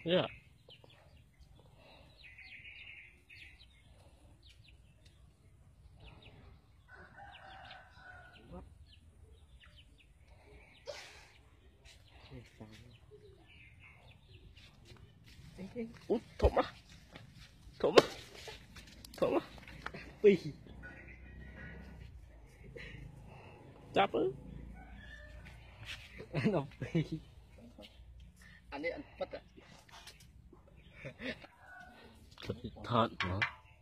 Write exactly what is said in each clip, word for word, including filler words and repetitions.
Yeah. Út thộm á, thộm á, thộm á, ui, chắp ư, nó ui, anh ấy ăn mất à, thật hả?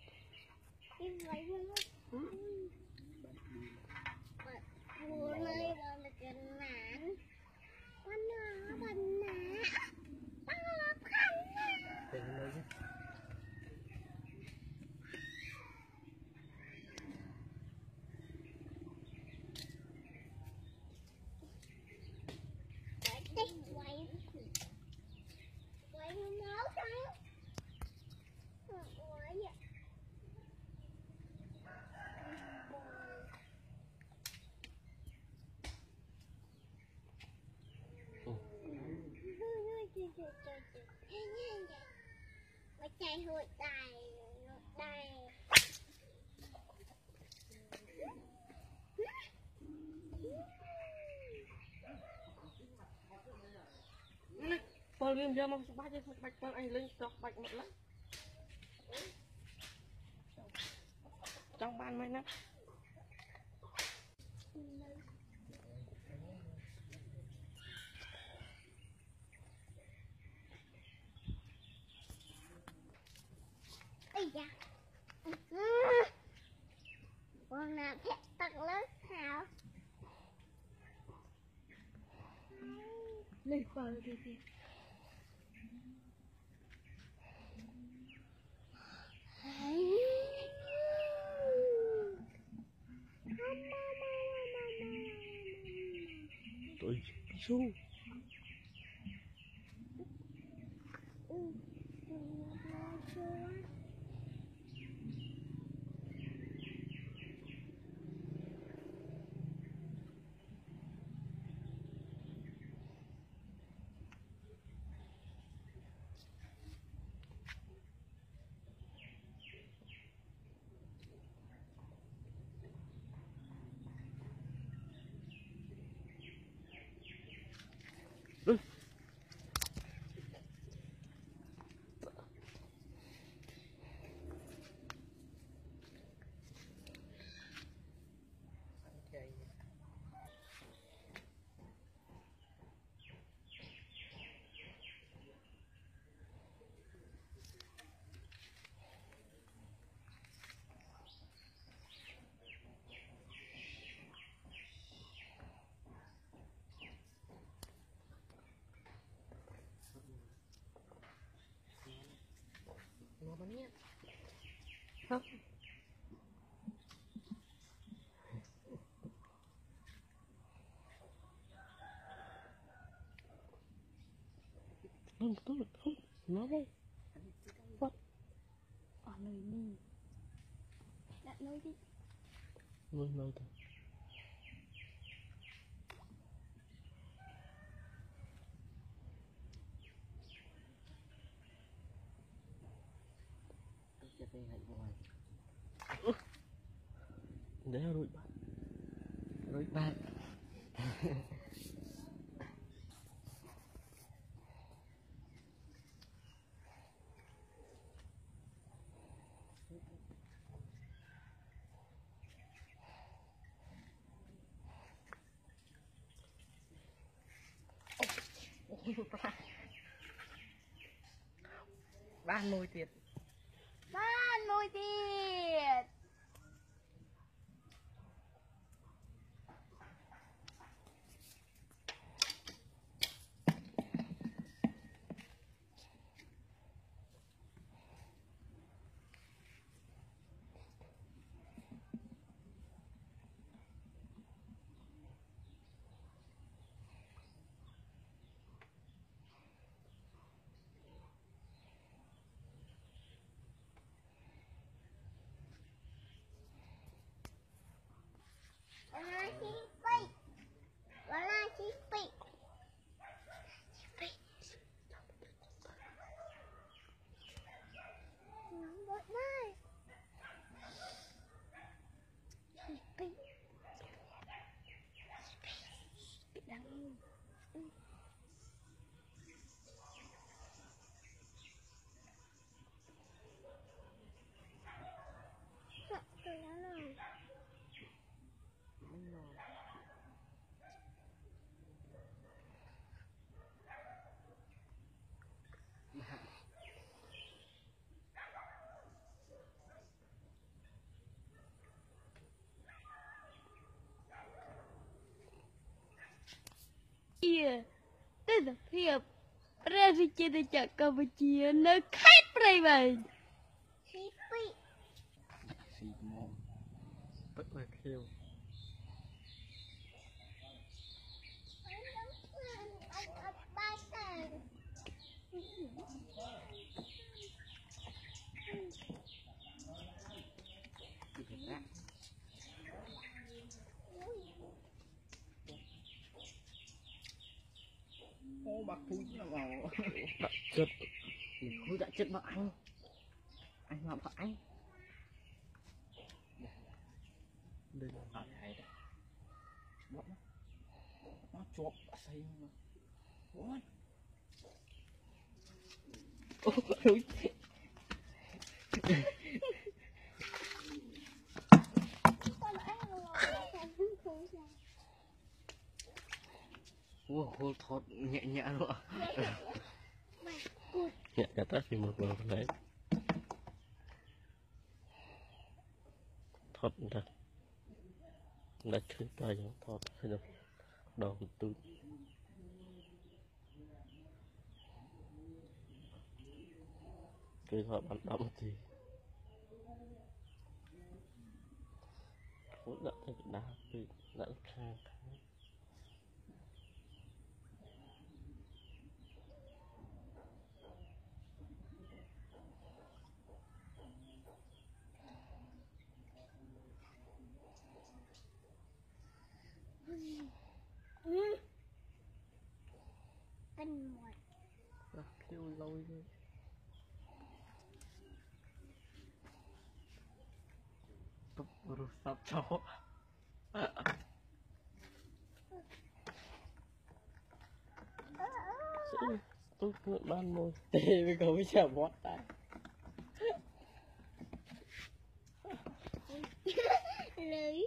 Chạy hội đài đài Paul game ra mong bạch đi bạch Paul anh lên chọc bạch một lắm trong ban mấy nè ây da con nào thẹt tật lớn hảo lên vào đi đi tôi su không không tốt không nó đây what ở nơi đi đặt nơi đi nơi nơi thôi để rồi bạn rồi bạn ban môi tiệt ban môi tiệt Wala sipay. Wala sipay. Sipay. chia tên là hiệp ra đi chơi để chợ Campuchia nó khét đây vậy xì mồm bất là kêu ô bác Phu nó vào đặt chất Phu đặt chất bác anh anh làm bác anh đây là ở đây đấy bác nó nó chộp xây mà ôi wow, hôn thọt nhẹ nhẹ luôn nhẹ cả tát thì một lần đấy thọt ra đãขึ้นไปยังทอดให้เราดอกตุ้นคือทอดมันดำทีcũng đã thấy đá từ đã khang anh một kêu lôi đi tập rồi sắp cháu tôi cứ ban môi tê với cậu mới chả bót tay lấy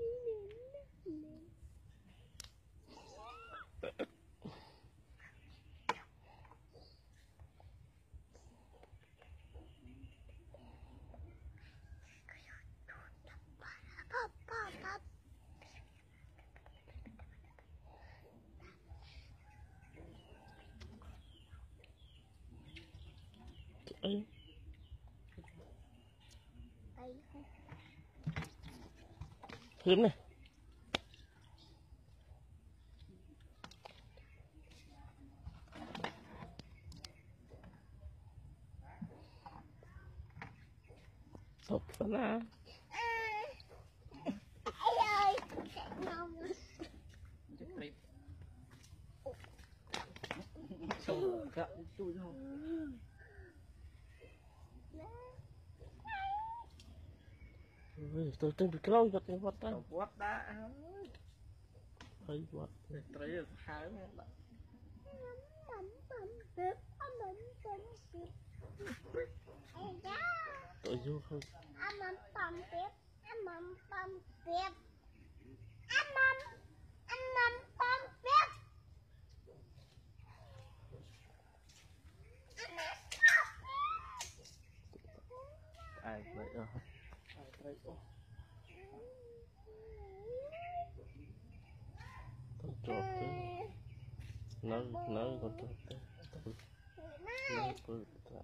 ấy thêm này tập phá na sâu gạo chui không tôi tên bị câu giật cái vật đó vật đã thấy vật thấy là hai tôi vô không anh mắm tầm tiếp anh mắm tầm tiếp anh mắm anh mắm tầm tiếp ai vậy đó ai vậy đó tôi chọt chứ nó nó còn chọt chứ nó cứ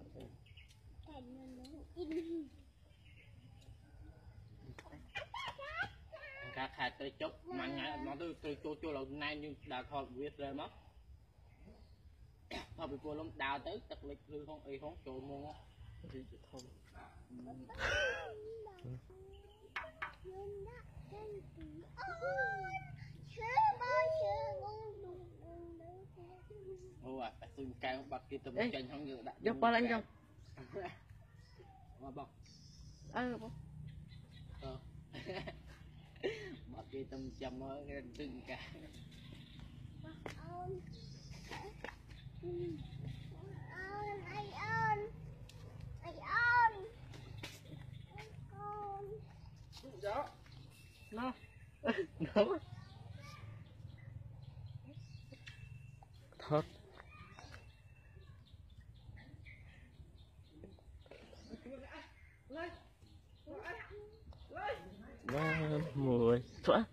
các hai tới chốc mạnh ngại nó tôi tôi tôi cho lâu nay nhưng đã thọt viết rồi mất thọt bị cô lắm đào tới tật lịch hư không y không trộn mua thì không ô à phải xuyên cao bạc kia tụi mình không được đã giúp lên không bọc ơ bạc kia tụi chầm ở từng cả ai ơn ai ơn đó nó nó thật ba mười xóa